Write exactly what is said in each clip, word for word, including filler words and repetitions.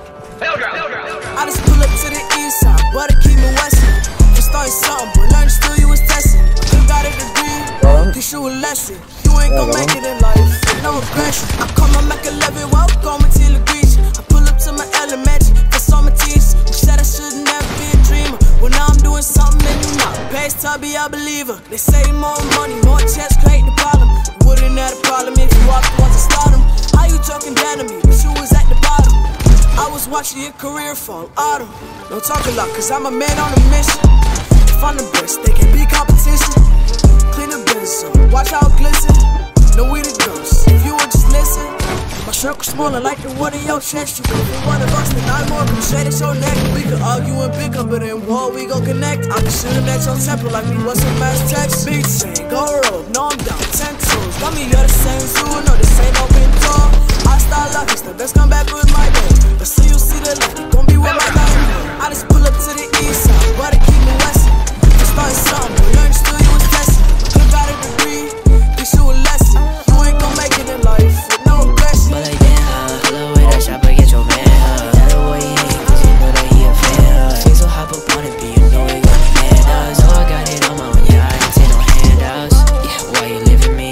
I just pull up to the east side, but it keep me westin'. You started something, but learned still you was testing. You got a degree, teach you a lesson. You ain't gon' make it in life, no regression. I call my Mac eleven, welcome until the beach. I pull up to my elementary, for some teachers who said I should never be a dreamer. Well now I'm doing something that you not. Pays to be a believer. They say more money, more checks create the problem. You wouldn't have a problem if you walked once and start them. How you talking down to me, but you was at the bottom. I was watching your career fall autumn. Don't talk a lot, cause I'm a man on a mission. If I'm the best, they can be competition. Clean the business up, watch how it glisten. No we the ghosts, if you would just listen. My circle smaller like the one in your chest. You could be one of us, then I'm more crusade at your neck. We could argue and pick up, but in war we gon' connect. I can shoot him at your temple like we was some mass text. Beats saying, go rogue, no I'm down, ten toes. Got me, you're the same zoo, no this ain't open door. I start lucky, step, let's come back with my day. But see you see the light, gon' be with my life. I just pull up to the east side, but it keep me westin'. You started something, but learned still you was testing. You got a degree, teach you a lesson. You ain't gon' make it in life with no regression. But again, huh, love way that shot, but get your man, huh. Tell the boy he ain't, cause you know that he a fan, huh. Face so hop up on it, but you know he gonna man us. Oh, I got it on my own, yeah, I ain't take no handouts. Yeah, why you leaving me?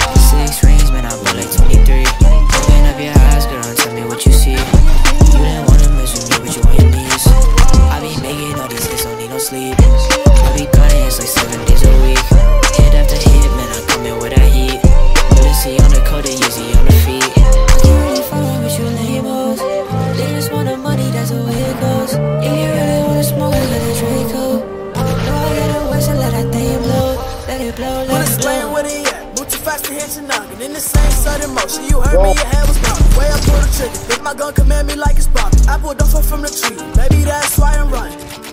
Six rings, man, I bought like twenty-three. Open up your eyes, girl, and tell me what you see. You didn't wanna mess with me, but you on your knees. I be making all these hits, don't need no sleep. I be grinding, it's like seven days a week. Hit after hit, man, I come in with that heat. Lucy on the coat, easy on the feet. I can't really follow with you labels. They just want the money, that's the way it goes. If you really wanna smoke, let it Draco. No, I got a west and let that thing blow. Let it blow, let it blow. Where they at? Move too fast to hit your noggin. In the same sudden motion, you heard me, your head was popping. Way I pull the trigger, if my gun command me like it's popping. I pulled off her from the tree, maybe that's why I'm running.